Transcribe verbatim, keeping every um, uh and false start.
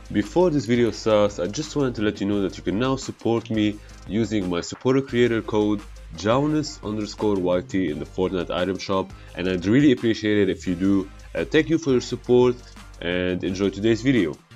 Before this video starts, I just wanted to let you know that you can now support me using my supporter creator code Jonas underscore Y T in the Fortnite item shop, and I'd really appreciate it if you do. Uh, thank you for your support and enjoy today's video.